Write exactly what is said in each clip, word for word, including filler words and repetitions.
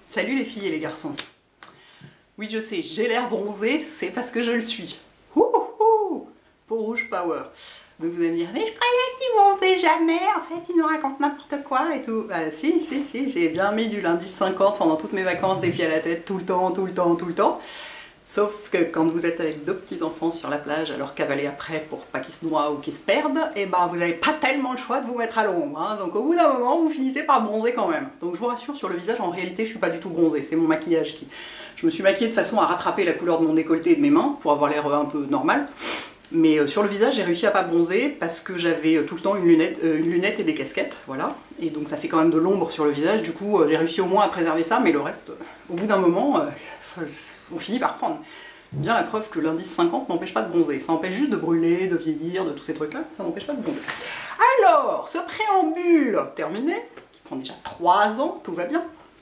Salut les filles et les garçons. Oui, je sais, j'ai l'air bronzée, c'est parce que je le suis. Ouh, ouh, peau rouge power. Donc vous allez me dire, mais je croyais que tu bronzais jamais, en fait tu nous racontes n'importe quoi et tout. Bah si, si, si, j'ai bien mis du lundi cinquante pendant toutes mes vacances, des pieds à la tête, tout le temps, tout le temps, tout le temps. Sauf que quand vous êtes avec deux petits enfants sur la plage, alors cavaler après pour pas qu'ils se noient ou qu'ils se perdent, et ben vous n'avez pas tellement le choix de vous mettre à l'ombre. Hein. Donc au bout d'un moment, vous finissez par bronzer quand même. Donc je vous rassure, sur le visage, en réalité, je suis pas du tout bronzée. C'est mon maquillage qui... Je me suis maquillée de façon à rattraper la couleur de mon décolleté et de mes mains, pour avoir l'air un peu normal. Mais euh, sur le visage, j'ai réussi à pas bronzer parce que j'avais euh, tout le temps une lunette, euh, une lunette et des casquettes, voilà. Et donc ça fait quand même de l'ombre sur le visage, du coup euh, j'ai réussi au moins à préserver ça, mais le reste, euh, au bout d'un moment, euh, on finit par prendre. Bien la preuve que l'indice cinquante n'empêche pas de bronzer, ça empêche juste de brûler, de vieillir, de tous ces trucs-là, ça n'empêche pas de bronzer. Alors, ce préambule terminé, qui prend déjà trois ans, tout va bien.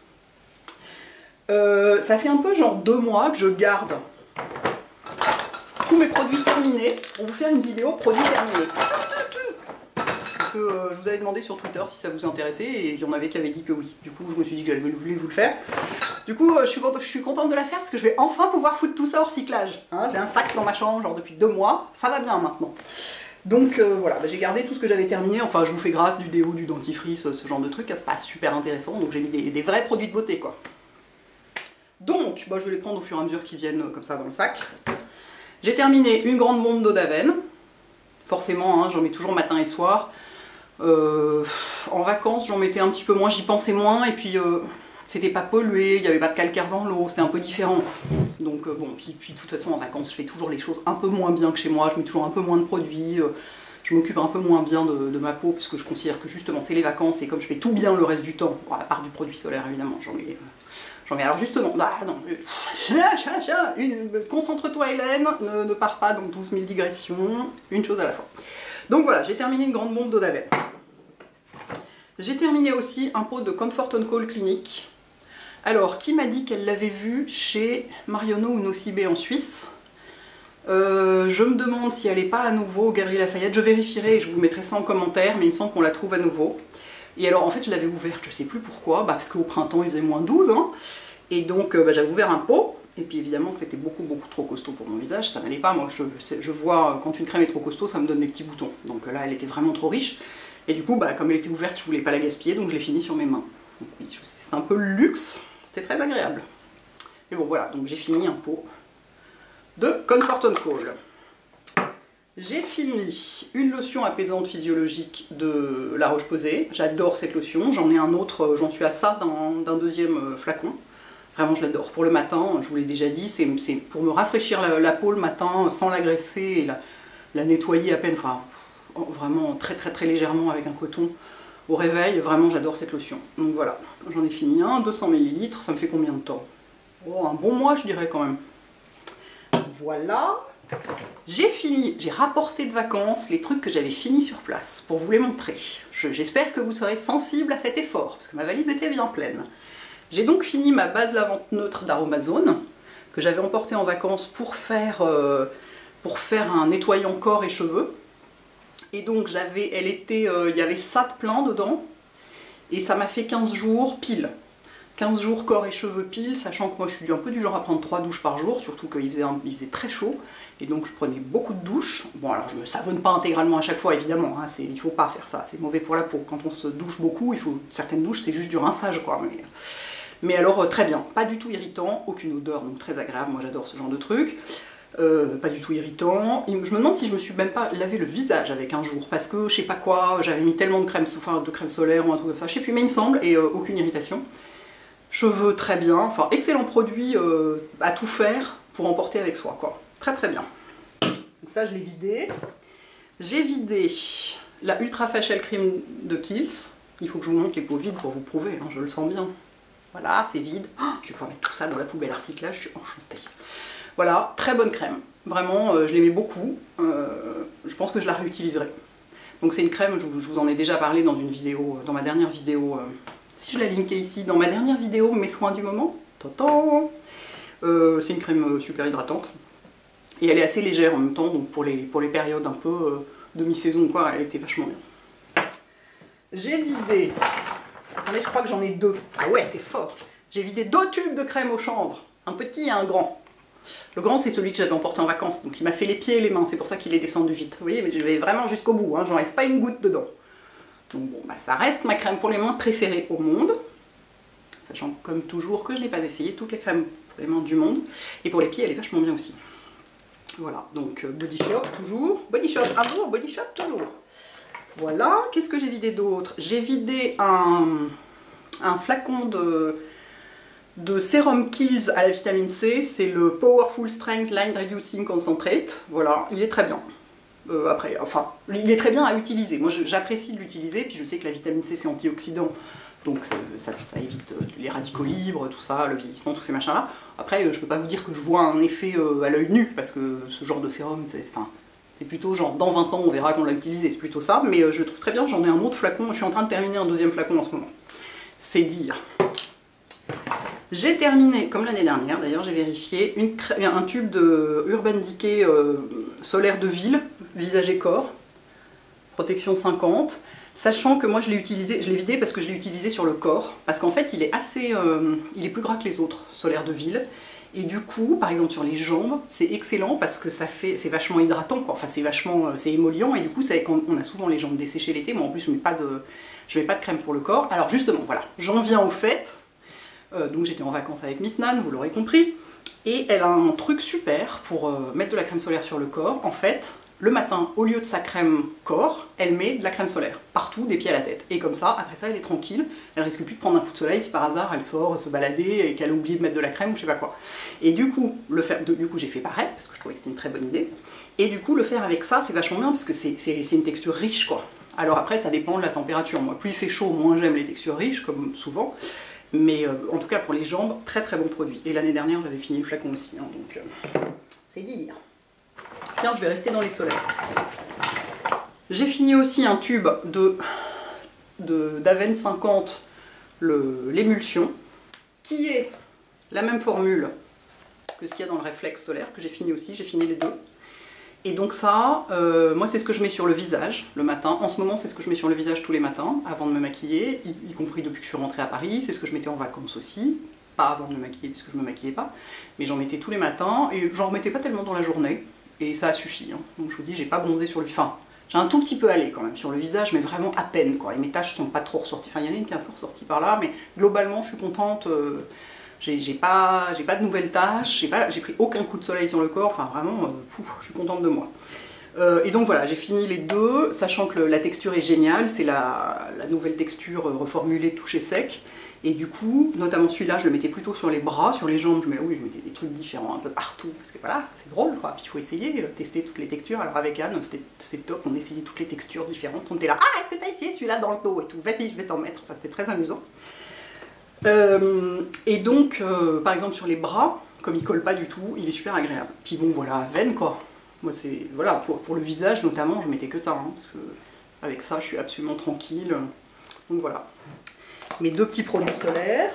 Euh, ça fait un peu genre deux mois que je garde tous mes produits terminés pour vous faire une vidéo produits terminés. Parce que euh, je vous avais demandé sur Twitter si ça vous intéressait et il y en avait qui avaient dit que oui. Du coup, je me suis dit que j'allais vous le faire. Du coup, euh, je, suis contente, je suis contente de la faire parce que je vais enfin pouvoir foutre tout ça au recyclage. Hein, j'ai un sac dans ma chambre, genre depuis deux mois, ça va bien maintenant. Donc euh, voilà, bah, j'ai gardé tout ce que j'avais terminé. Enfin, je vous fais grâce du déo, du dentifrice, ce genre de trucs. C'est pas super intéressant, donc j'ai mis des, des vrais produits de beauté, quoi. Donc, bah, je vais les prendre au fur et à mesure qu'ils viennent euh, comme ça dans le sac. J'ai terminé une grande bombe d'eau d'Aven. Forcément, hein, j'en mets toujours matin et soir. Euh, en vacances, j'en mettais un petit peu moins, j'y pensais moins, et puis euh, c'était pas pollué, il n'y avait pas de calcaire dans l'eau, c'était un peu différent. Donc euh, bon, puis, puis de toute façon, en vacances, je fais toujours les choses un peu moins bien que chez moi, je mets toujours un peu moins de produits, euh, je m'occupe un peu moins bien de, de ma peau, parce que je considère que justement, c'est les vacances, et comme je fais tout bien le reste du temps, bon, à part du produit solaire, évidemment, j'en mets... Euh, J'en mets alors justement, ah non, concentre-toi Hélène, ne, ne pars pas dans douze mille digressions, une chose à la fois. Donc voilà, j'ai terminé une grande bombe d'eau d'Aven. J'ai terminé aussi un pot de Comfort and Call Clinique. Alors, qui m'a dit qu'elle l'avait vu chez Marionneau ou Nocibé en Suisse? euh, Je me demande si elle n'est pas à nouveau aux Galeries Lafayette, je vérifierai et je vous mettrai ça en commentaire, mais il me semble qu'on la trouve à nouveau. Et alors en fait je l'avais ouverte, je sais plus pourquoi, bah, parce qu'au printemps il faisait moins douze, hein, et donc euh, bah, j'avais ouvert un pot, et puis évidemment c'était beaucoup beaucoup trop costaud pour mon visage, ça n'allait pas, moi je, je vois quand une crème est trop costaud ça me donne des petits boutons, donc là elle était vraiment trop riche, et du coup bah, comme elle était ouverte je voulais pas la gaspiller, donc je l'ai finie sur mes mains. Donc oui, je sais, c'est un peu le luxe, c'était très agréable. Mais bon voilà, donc j'ai fini un pot de Comfort and Call. J'ai fini une lotion apaisante physiologique de La Roche-Posay. J'adore cette lotion. J'en ai un autre, j'en suis à ça d'un deuxième flacon. Vraiment, je l'adore. Pour le matin, je vous l'ai déjà dit, c'est pour me rafraîchir la, la peau le matin sans l'agresser et la, la nettoyer à peine, enfin, vraiment très très très légèrement avec un coton au réveil. Vraiment, j'adore cette lotion. Donc voilà, j'en ai fini un, deux cents millilitres. Ça me fait combien de temps? Oh, un bon mois, je dirais quand même. Voilà. J'ai fini, j'ai rapporté de vacances les trucs que j'avais fini sur place pour vous les montrer. J'espère que vous serez sensible à cet effort, parce que ma valise était bien pleine. J'ai donc fini ma base lavante neutre d'Aromazone, que j'avais emportée en vacances pour faire, euh, pour faire un nettoyant corps et cheveux. Et donc j'avais, elle était, euh, il y avait ça de plein dedans, et ça m'a fait quinze jours pile. quinze jours corps et cheveux pile, sachant que moi je suis un peu du genre à prendre trois douches par jour, surtout qu'il faisait, un, il faisait très chaud, et donc je prenais beaucoup de douches. Bon alors je me savonne pas intégralement à chaque fois évidemment, hein, il faut pas faire ça, c'est mauvais pour la peau. Quand on se douche beaucoup, il faut certaines douches, c'est juste du rinçage quoi. Mais, mais alors euh, très bien, pas du tout irritant, aucune odeur, donc très agréable, moi j'adore ce genre de truc. Euh, pas du tout irritant. Je me demande si je me suis même pas lavé le visage avec un jour, parce que je sais pas quoi, j'avais mis tellement de crème, enfin, de crème solaire ou un truc comme ça, je sais plus, mais il me semble, et euh, aucune irritation. Cheveux très bien, enfin excellent produit euh, à tout faire pour emporter avec soi quoi. Très très bien. Donc ça je l'ai vidé. J'ai vidé la Ultra Facial Cream de Kiehl's. Il faut que je vous montre les pots vides pour vous prouver, hein, je le sens bien. Voilà, c'est vide. Oh, je vais pouvoir mettre tout ça dans la poubelle à recyclage, je suis enchantée. Voilà, très bonne crème. Vraiment, euh, je l'aimais beaucoup. Euh, je pense que je la réutiliserai. Donc c'est une crème, je vous, je vous en ai déjà parlé dans une vidéo, dans ma dernière vidéo. Euh, Si je la linkais ici, dans ma dernière vidéo, mes soins du moment, euh, c'est une crème super hydratante. Et elle est assez légère en même temps, donc pour les, pour les périodes un peu euh, demi-saison, quoi, elle était vachement bien. J'ai vidé, attendez, je crois que j'en ai deux. Ah ouais, c'est fort. j'ai vidé deux tubes de crème au chanvre, un petit et un grand. Le grand, c'est celui que j'avais emporté en vacances, donc il m'a fait les pieds et les mains, c'est pour ça qu'il est descendu vite. Vous voyez, mais je vais vraiment jusqu'au bout, hein, j'en reste pas une goutte dedans. Donc bon, bah, ça reste ma crème pour les mains préférée au monde, sachant comme toujours que je n'ai pas essayé toutes les crèmes pour les mains du monde, et pour les pieds, elle est vachement bien aussi. Voilà, donc euh, Body Shop toujours, Body Shop un jour, Body Shop toujours. Voilà, qu'est-ce que j'ai vidé d'autre? J'ai vidé un, un flacon de... de Serum Kills à la vitamine C, c'est le Powerful Strength Line Reducing Concentrate. Voilà, il est très bien. Euh, après, enfin, il est très bien à utiliser. Moi, j'apprécie de l'utiliser, puis je sais que la vitamine C, c'est antioxydant, donc ça, ça, ça évite les radicaux libres, tout ça, le vieillissement, tous ces machins-là. Après, je peux pas vous dire que je vois un effet euh, à l'œil nu, parce que ce genre de sérum, c'est enfin, plutôt genre dans vingt ans, on verra qu'on l'a utilisé, c'est plutôt ça, mais euh, je le trouve très bien. J'en ai un autre flacon, je suis en train de terminer un deuxième flacon en ce moment. C'est dire. J'ai terminé, comme l'année dernière d'ailleurs, j'ai vérifié, une un tube de Urban Decay euh, solaire de ville, visage et corps, protection cinquante, sachant que moi je l'ai utilisé, je l'ai vidé parce que je l'ai utilisé sur le corps, parce qu'en fait il est assez, euh, il est plus gras que les autres solaires de ville, et du coup, par exemple sur les jambes, c'est excellent parce que ça fait, c'est vachement hydratant quoi, enfin c'est vachement, c'est émollient, et du coup c'est quand on a souvent les jambes desséchées l'été, moi en plus je mets pas de, je mets pas de crème pour le corps. Alors justement, voilà, j'en viens au fait. Euh, donc j'étais en vacances avec Miss Nan, vous l'aurez compris, et elle a un truc super pour euh, mettre de la crème solaire sur le corps. En fait, le matin, au lieu de sa crème corps, elle met de la crème solaire, partout, des pieds à la tête. Et comme ça, après ça, elle est tranquille, elle risque plus de prendre un coup de soleil si par hasard elle sort se balader et qu'elle a oublié de mettre de la crème ou je sais pas quoi. Et du coup, le faire, de, du coup j'ai fait pareil, parce que je trouvais que c'était une très bonne idée. Et du coup, le faire avec ça, c'est vachement bien, parce que c'est une texture riche, quoi. Alors après, ça dépend de la température. Moi, plus il fait chaud, moins j'aime les textures riches, comme souvent. Mais euh, en tout cas pour les jambes, très très bon produit. Et l'année dernière j'avais fini le flacon aussi, hein, donc euh, c'est dire. Tiens, je vais rester dans les solaires. J'ai fini aussi un tube de d'Aven cinquante, l'émulsion, qui est la même formule que ce qu'il y a dans le réflexe solaire, que j'ai fini aussi, j'ai fini les deux. Et donc ça, euh, moi c'est ce que je mets sur le visage le matin. En ce moment c'est ce que je mets sur le visage tous les matins avant de me maquiller, y, y compris depuis que je suis rentrée à Paris. C'est ce que je mettais en vacances aussi, pas avant de me maquiller puisque je me maquillais pas, mais j'en mettais tous les matins et j'en remettais pas tellement dans la journée et ça a suffi. Hein. Donc je vous dis, j'ai pas bronzé sur le... Enfin, j'ai un tout petit peu allé quand même sur le visage, mais vraiment à peine quoi. Et mes taches sont pas trop ressorties. Enfin, il y en a une qui est un peu ressortie par là, mais globalement je suis contente. Euh, J'ai pas, pas de nouvelles taches, j'ai pris aucun coup de soleil sur le corps, enfin vraiment, euh, pouf, je suis contente de moi. Euh, et donc voilà, j'ai fini les deux, sachant que le, la texture est géniale, c'est la, la nouvelle texture reformulée toucher sec. Et du coup, notamment celui-là, je le mettais plutôt sur les bras, sur les jambes, je, mets, oui, je mettais des trucs différents un peu partout, parce que voilà, c'est drôle quoi, puis il faut essayer, euh, tester toutes les textures. Alors avec Anne, c'était top, on essayait toutes les textures différentes, on était là, ah, est-ce que t'as essayé celui-là dans le dos et tout, vas-y, je vais t'en mettre, enfin c'était très amusant. Euh, et donc, euh, par exemple sur les bras, comme il colle pas du tout, il est super agréable. Puis bon, voilà, veine quoi. Moi c'est, voilà, pour, pour le visage notamment, je mettais que ça, hein, parce que avec ça, je suis absolument tranquille. Donc voilà. Mes deux petits produits solaires.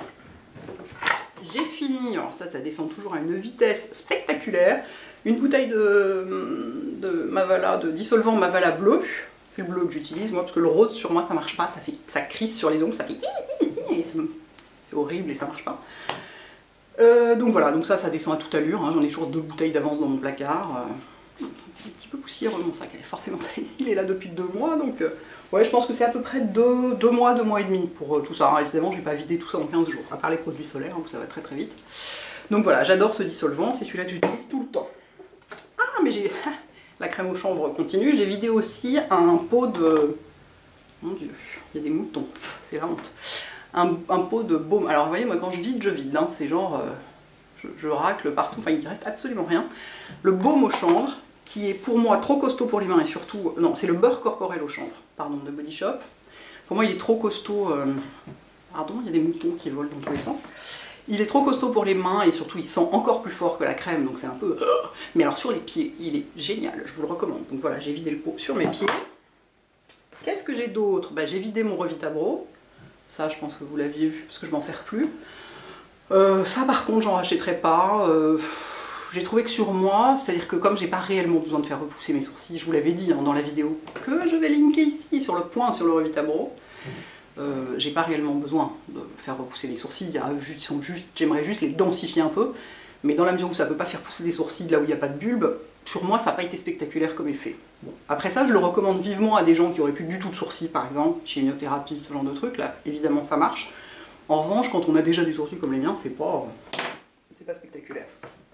J'ai fini, alors ça, ça descend toujours à une vitesse spectaculaire, une bouteille de, de Mavala, de dissolvant Mavala bleu. C'est le bleu que j'utilise, moi, parce que le rose sur moi, ça marche pas, ça fait, ça crisse sur les ongles, ça fait et ça me... c'est horrible et ça marche pas. Euh, donc voilà, donc ça, ça descend à toute allure, hein. J'en ai toujours deux bouteilles d'avance dans mon placard. Euh, un petit peu poussiéreux mon sac, forcément, il est là depuis deux mois, donc euh, ouais, je pense que c'est à peu près deux, deux mois, deux mois et demi pour euh, tout ça. Hein. Évidemment, j'ai pas vidé tout ça en quinze jours, à part les produits solaires, hein, où ça va très très vite. Donc voilà, j'adore ce dissolvant, c'est celui-là que j'utilise tout le temps. Ah, mais j'ai... La crème au chanvre continue, j'ai vidé aussi un pot de... Mon Dieu, il y a des moutons, c'est la honte. Un, un pot de baume. Alors vous voyez, moi quand je vide, je vide, hein. C'est genre, euh, je, je racle partout, enfin il reste absolument rien. Le baume au chanvre, qui est pour moi trop costaud pour les mains, et surtout, non, c'est le beurre corporel au chanvre, pardon, de Body Shop. Pour moi il est trop costaud, euh, pardon, il y a des moutons qui volent dans tous les sens. Il est trop costaud pour les mains, et surtout il sent encore plus fort que la crème, donc c'est un peu... Mais alors sur les pieds, il est génial, je vous le recommande. Donc voilà, j'ai vidé le pot sur mes pieds. Qu'est-ce que j'ai d'autre? Bah, j'ai vidé mon Revitabro. Ça, je pense que vous l'aviez vu, parce que je m'en sers plus. Euh, ça, par contre, j'en rachèterai pas. Euh, j'ai trouvé que sur moi, c'est-à-dire que comme j'ai pas réellement besoin de faire repousser mes sourcils, je vous l'avais dit hein, dans la vidéo, que je vais linker ici, sur le point, sur le Revitabro. Euh, j'ai pas réellement besoin de faire repousser les sourcils, il y a juste, juste, j'aimerais juste les densifier un peu, mais dans la mesure où ça peut pas faire pousser des sourcils là où il n'y a pas de bulbe, sur moi ça n'a pas été spectaculaire comme effet. Bon. Après ça, je le recommande vivement à des gens qui auraient plus du tout de sourcils, par exemple, chimiothérapie, ce genre de truc, là, évidemment ça marche. En revanche, quand on a déjà des sourcils comme les miens, c'est pas, c'est pas spectaculaire.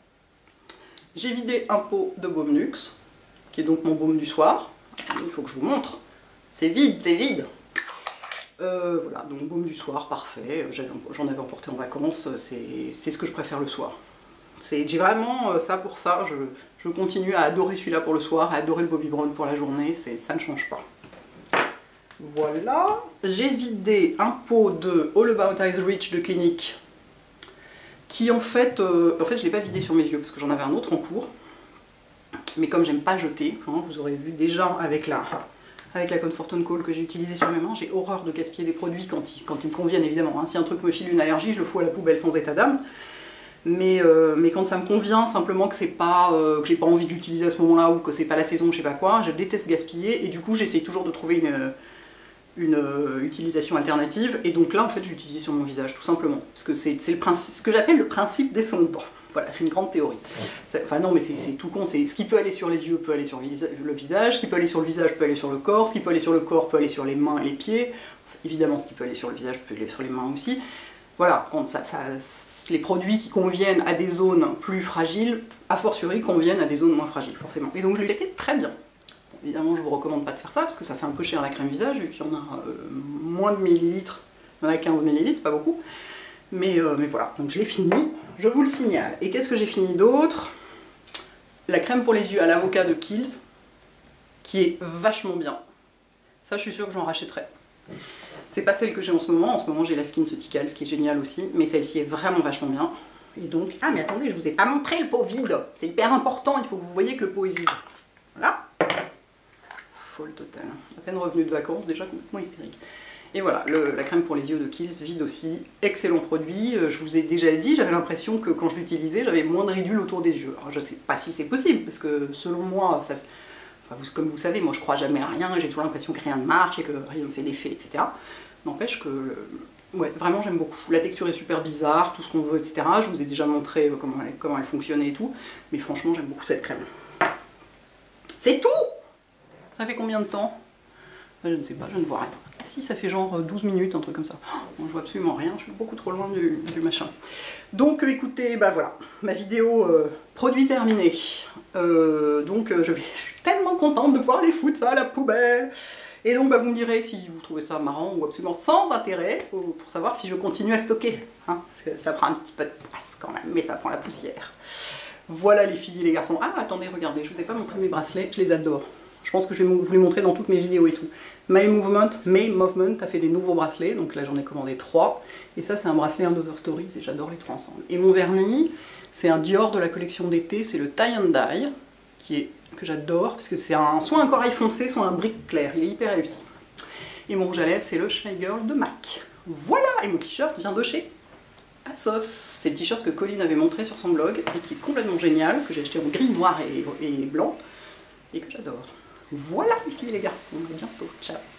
J'ai vidé un pot de baume Nuxe, qui est donc mon baume du soir. Il faut que je vous montre. C'est vide, c'est vide. Euh, voilà, donc baume du soir, parfait. J'en avais emporté en vacances, c'est ce que je préfère le soir. J'ai vraiment ça pour ça, je, je continue à adorer celui-là pour le soir, à adorer le Bobbi Brown pour la journée, ça ne change pas. Voilà, j'ai vidé un pot de All About Eyes Reach de Clinique, qui en fait, euh, en fait je ne l'ai pas vidé sur mes yeux parce que j'en avais un autre en cours, mais comme j'aime pas jeter, hein, vous aurez vu déjà avec la, avec la Comfort and Call que j'ai utilisée sur mes mains, j'ai horreur de gaspiller des produits quand ils, quand ils me conviennent évidemment, hein. Si un truc me file une allergie, je le fous à la poubelle sans état d'âme. Mais, euh, mais quand ça me convient, simplement que c'est pas euh, que j'ai pas envie de l'utiliser à ce moment-là ou que c'est pas la saison, je sais pas quoi, je déteste gaspiller et du coup j'essaye toujours de trouver une, une euh, utilisation alternative. Et donc là en fait j'ai utilisé sur mon visage tout simplement parce que c'est le principe, ce que j'appelle le principe descendant. Voilà, j'ai une grande théorie. Enfin non mais c'est tout con, c'est ce qui peut aller sur les yeux peut aller sur le visage, ce qui peut aller sur le visage peut aller sur le corps, ce qui peut aller sur le corps peut aller sur les mains et les pieds. Enfin, évidemment ce qui peut aller sur le visage peut aller sur les mains aussi. Voilà, quand ça, ça, les produits qui conviennent à des zones plus fragiles, a fortiori conviennent à des zones moins fragiles, forcément. Et donc je l'ai fait très bien. Bon, évidemment, je vous recommande pas de faire ça, parce que ça fait un peu cher la crème visage, vu qu'il y en a euh, moins de millilitres, il y en a quinze millilitres, pas beaucoup. Mais, euh, mais voilà, donc je l'ai fini, je vous le signale. Et qu'est-ce que j'ai fini d'autre? La crème pour les yeux à l'avocat de Kiehl's, qui est vachement bien. Ça, je suis sûre que j'en rachèterai. C'est pas celle que j'ai en ce moment, en ce moment j'ai la SkinCeuticals qui est géniale aussi, mais celle-ci est vraiment vachement bien. Et donc, ah mais attendez, je vous ai pas montré le pot vide, c'est hyper important, il faut que vous voyez que le pot est vide. Voilà. Folle totale, à peine revenu de vacances, déjà complètement hystérique. Et voilà, le, la crème pour les yeux de Kiehl's, vide aussi, excellent produit, je vous ai déjà dit, j'avais l'impression que quand je l'utilisais, j'avais moins de ridules autour des yeux. Alors je sais pas si c'est possible, parce que selon moi, ça... Enfin, vous, comme vous savez, moi je crois jamais à rien, j'ai toujours l'impression que rien ne marche et que rien ne fait d'effet, et cetera. N'empêche que, ouais, vraiment j'aime beaucoup. La texture est super bizarre, tout ce qu'on veut, et cetera. Je vous ai déjà montré comment elle, comment elle fonctionnait et tout, mais franchement j'aime beaucoup cette crème. C'est tout! Ça fait combien de temps? Je ne sais pas, je ne vois rien. Si, ça fait genre douze minutes, un truc comme ça. Oh, je vois absolument rien, je suis beaucoup trop loin du, du machin. Donc euh, écoutez, bah voilà, ma vidéo euh, produit terminé. Euh, donc euh, je, vais, je suis tellement contente de pouvoir les foutre ça à la poubelle. Et donc bah, vous me direz si vous trouvez ça marrant ou absolument sans intérêt, pour, pour savoir si je continue à stocker. Hein, parce que ça prend un petit peu de place quand même, mais ça prend la poussière. Voilà les filles et les garçons. Ah attendez, regardez, je vous ai pas montré mes bracelets, je les adore. Je pense que je vais vous les montrer dans toutes mes vidéos et tout. My Movement, May Movement a fait des nouveaux bracelets, donc là j'en ai commandé trois. Et ça c'est un bracelet Another Stories et j'adore les trois ensemble. Et mon vernis, c'est un Dior de la collection d'été, c'est le Tie and Dye, qui est, que j'adore, parce que c'est un, soit un corail foncé, soit un brick clair, il est hyper réussi. Et mon rouge à lèvres, c'est le Shy Girl de MAC. Voilà, et mon t-shirt vient de chez ASOS. C'est le t-shirt que Colline avait montré sur son blog, et qui est complètement génial, que j'ai acheté en gris, noir et, et blanc, et que j'adore. Voilà les filles et les garçons, à bientôt, ciao.